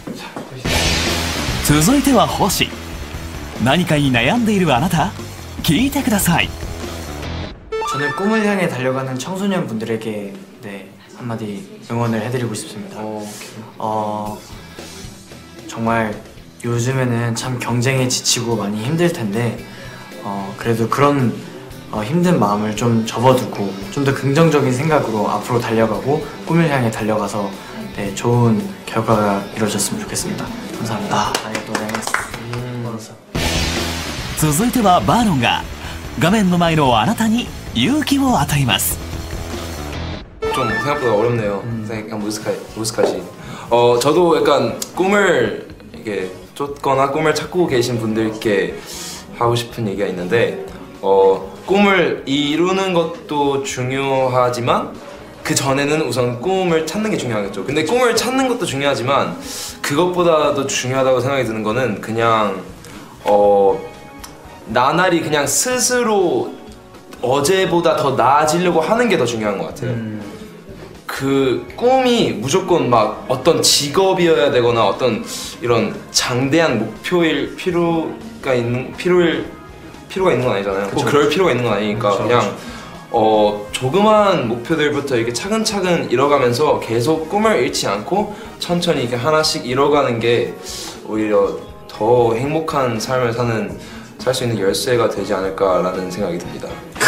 続いては星何かに悩んでいるあなた聞いてください 저는 꿈을 향해 달려가는 청소년 분들에게 네, 한마디 응원을 해드리고 싶습니다. 어, 정말 요즘에는 참 경쟁에 지치고 많이 힘들 텐데 어, 그래도 그런 어, 힘든 마음을 좀 접어두고 좀 더 긍정적인 생각으로 앞으로 달려가고 꿈을 향해 달려가서 네, 좋은 결과가 이루어졌으면 좋겠습니다. 감사합니다. 아리가또 고자이마스. 続いてはバーロンが画面の前のあなたに勇気を与えます。 좀 생각보다 어렵네요. 음. 약간 무스카 무스카시. 어 저도 약간 꿈을 이게 쫓거나 꿈을 찾고 계신 분들께 하고 싶은 얘기가 있는데 어 꿈을 이루는 것도 중요하지만 그 전에는 우선 꿈을 찾는 게 중요하겠죠. 근데 꿈을 찾는 것도 중요하지만 그것보다도 중요하다고 생각이 드는 거는 그냥 어 나날이 그냥 스스로 어제보다 더 나아지려고 하는 게 더 중요한 것 같아요. 음. 그 꿈이 무조건 막 어떤 직업이어야 되거나 어떤 이런 장대한 목표일 필요가 있는 필요일 필요가 있는 건 아니잖아요. 꼭 그럴 필요가 있는 건 아니니까 그쵸, 그냥 그쵸. 어 조그만 목표들부터 이렇게 차근차근 이뤄가면서 계속 꿈을 잃지 않고 천천히 이렇게 하나씩 이뤄가는 게 오히려 더 행복한 삶을 사는 살 수 있는 열쇠가 되지 않을까라는 생각이 듭니다.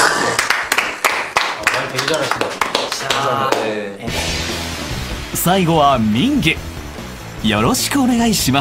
말 되게 잘하신다. 아, 네. 最後はミンゲよろしくお願いします。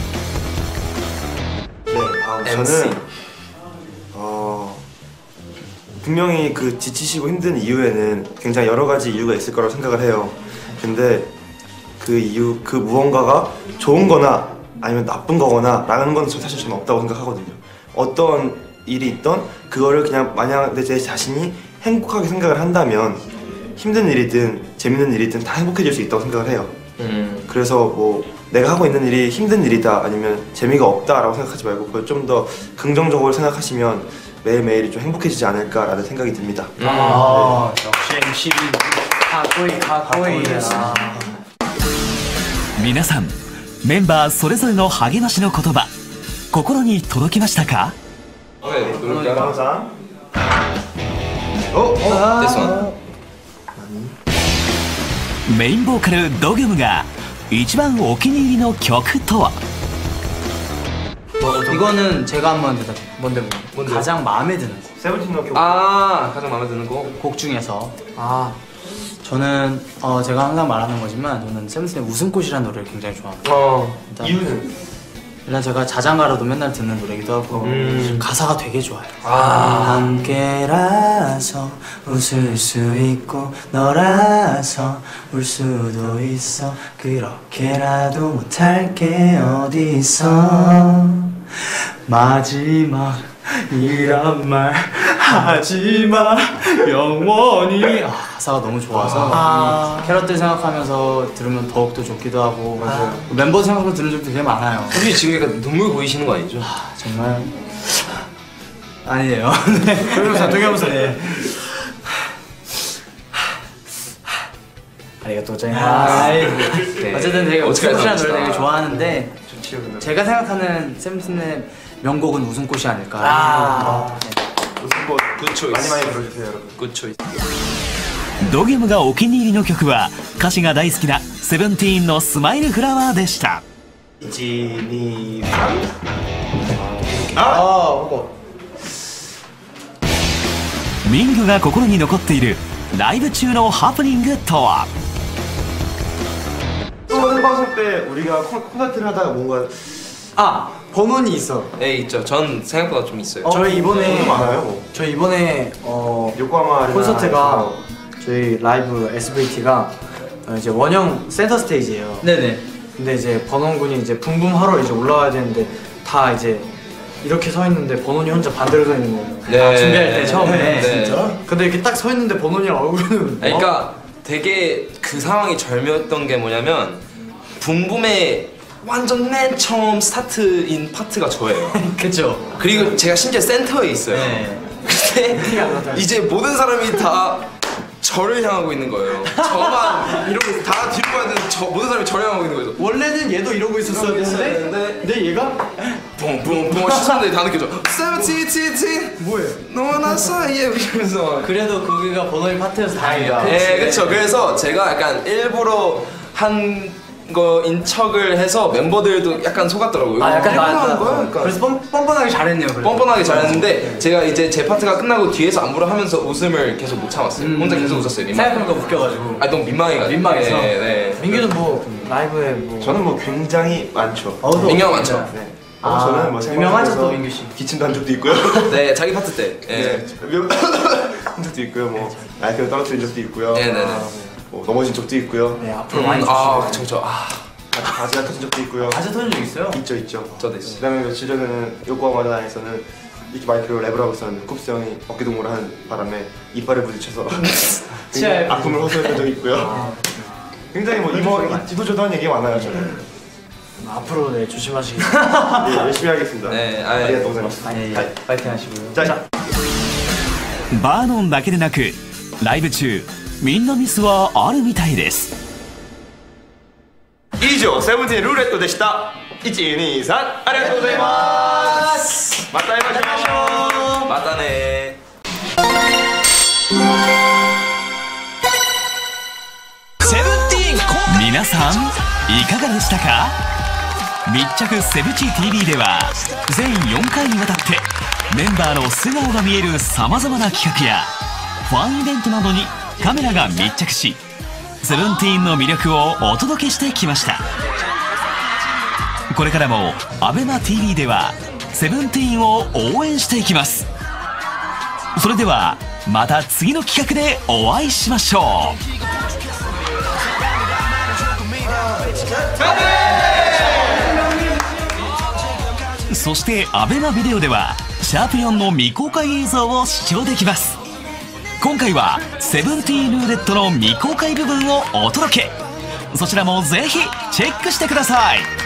네, 아, 저는 어, 분명히 그 지치시고 힘든 이유에는 굉장히 여러 가지 이유가 있을 거라고 생각을 해요. 근데 그 이유, 그 무언가가 좋은 거나 아니면 나쁜 거거나 라는 건 사실 저는 없다고 생각하거든요. 어떤 일이 있던 그거를 그냥 만약 내 자신이 행복하게 생각을 한다면 힘든 일이든 재밌는 일이든 다 행복해질 수 있다고 생각을 해요. 음. 그래서 뭐 내가 하고 있는 일이 힘든 일이다 아니면 재미가 없다라고 생각하지 말고 그걸 좀 더 긍정적으로 생각하시면 매일매일이 좀 행복해지지 않을까라는 생각이 듭니다. 음. 아, 네. 역시 엠씨 가꼬이 가꼬이. 皆さんメンバーそれぞれの励ましの言葉心に届きましたか？ 네, 노력자 항상. 어, 어, this one. メインボーカルドギュムが一番お気に入りの曲とは？ 이거는 제가 한번 대답. 뭔데 뭐? 가장 마음에 드는 곡. 세븐틴 곡. 아, 가장 마음에 드는 곡? 곡 중에서. 아, 저는 어 제가 항상 말하는 거지만 저는 세븐틴의 웃음꽃이라는 노래를 굉장히 좋아합니다. 어. 이유는? 일단 제가 자장가로도 맨날 듣는 노래기도 하고 음. 가사가 되게 좋아요. 아. 함께라서 웃을 수 있고 너라서 울 수도 있어 그렇게라도 못할 게 어디 있어 마지막이란 말 하지마 영원히. 아, 가사가 너무 좋아서 아. 캐럿들 생각하면서 들으면 더욱더 좋기도 하고 아. 멤버 생각하면서 들은 적도 되게 많아요. 혹시 지금 약간 눈물 보이시는 거 아니죠? 아, 정말 아니에요. 네. 동영상 동영상. 네. 아리가또 고자이마스. 네. 어쨌든 되게 웃음꽃이라는 노래 되게 좋아하는데 제가 생각하는 세븐틴의 명곡은 웃음꽃이 아닐까. 아. 네. 웃음꽃 굿 초이스. 많이 많이 들어주세요 여러분. 굿 초이스. ドギュムがお気に入りの曲は歌詞が大好きなセブンティーンのスマイルフラワーでした。 일, 이, 삼. 아, 그거. ミングが心に残っているライブ中のハプニングとは？ 또 생방송 때 우리가 콘서트를 하다가 뭔가 아, 번호니 있어. 네, 있죠. 전 생각보다 좀 있어요. 어, 저희 이번에 많아요. 저희 이번에 어 요코하마 콘서트가 저희 라이브 에스브이티가 이제 원형 센터 스테이지예요. 네네. 근데 이제 번원 군이 이제 붐붐 하러 이제 올라와야 되는데 다 이제 이렇게 서 있는데 번원이 혼자 반대로 서 있는 거예요. 네. 아, 준비할 때 처음에. 네. 진짜? 근데 이렇게 딱 서 있는데 번원이랑 얼굴은. 그러니까 되게 그 상황이 절묘했던 게 뭐냐면 붐붐의 완전 맨 처음 스타트인 파트가 저예요. 그쵸. 그리고 제가 심지어 센터에 있어요. 네. 근데 이제 모든 사람이 다 저를 향하고 있는 거예요. 저만 이러고 있어. 다 뒤로 가야 되는 저 모든 사람이 저를 향하고 있는 거죠. 원래는 얘도 이러고 있었어야 되는데 근데 얘가 붕붕붕 시선들이 다 느껴져. 세븐틴틴틴 뭐예요? 너와 나 사이에 이러면서. 그래도 거기가 번호의 파트여서 다행이다. 네, 그렇죠. 그래서 제가 약간 일부러 한 거인 척을 해서 멤버들도 약간 속았더라고요. 아, 약간 일부러 나왔다. 한 거야? 그러니까 그래서 뻔, 뻔뻔하게 잘했네요. 그래도. 뻔뻔하게 잘했는데 제가 이제 제 파트가 끝나고 뒤에서 안무를 하면서 웃음을 계속 못 참았어요. 음. 혼자 계속 웃었어요. 생각해보니까 웃겨가지고. 아 너무 민망해가지고. 민망해서. 네, 네. 민규는 뭐 라이브에 뭐 저는 뭐 굉장히 많죠. 민규가 많죠. 네. 아, 어, 저는 뭐 유명하죠, 생방송에서 또 민규 씨. 기침도 한 적도 있고요. 네, 자기 파트 때. 네. 한 적도 있고요. 뭐 마이크를 떨어뜨린 적도 있고요. 네, 네, 네. 아, 뭐 넘어진 적도 있고요. 네, 앞으로 음, 많이 아, 그쵸, 그쵸. 아. 바지가 터진 적도 있고요. 바지 터진 적 있어요? 있죠, 있죠. 저도 있어요. 그다음에 며칠 전에는 요코하마 아레나에서는 이렇게 마이크로 랩을 하고 있었는데 쿱스 형이 어깨동무를 하는 바람에 이빨에 부딪혀서 치아에 아픔을 호소해본 적이 있고요. 굉장히 뭐 이모 이도저도한 얘기 많아요, 저는. 앞으로 네 조심하시겠습니다. 네, 열심히 하겠습니다. 네, 아, 아리가 동생입니다. 아, 예, 예. 파이팅 하시고요. 자, バーノンだけでなくライブ中みんなミスはあるみたいです。 以上セブンティーンルーレットでした。いち、に、さん、ありがとうございます。また会いましょう。 またね。 皆さんいかがでしたか？密着セブチ ティーブイ では全よんかいにわたってメンバーの素顔が見えるさまざまな企画やファンイベントなどにカメラが密着しセブンティーンの魅力をお届けしてきました。これからも アベマ ティーブイ ではセブンティーンを応援していきます。それではまた次の企画でお会いしましょう。そしてアベマビデオではシャープよんの未公開映像を視聴できます。今回はセブンティーンルーレットの未公開部分をお届け。そちらもぜひチェックしてください。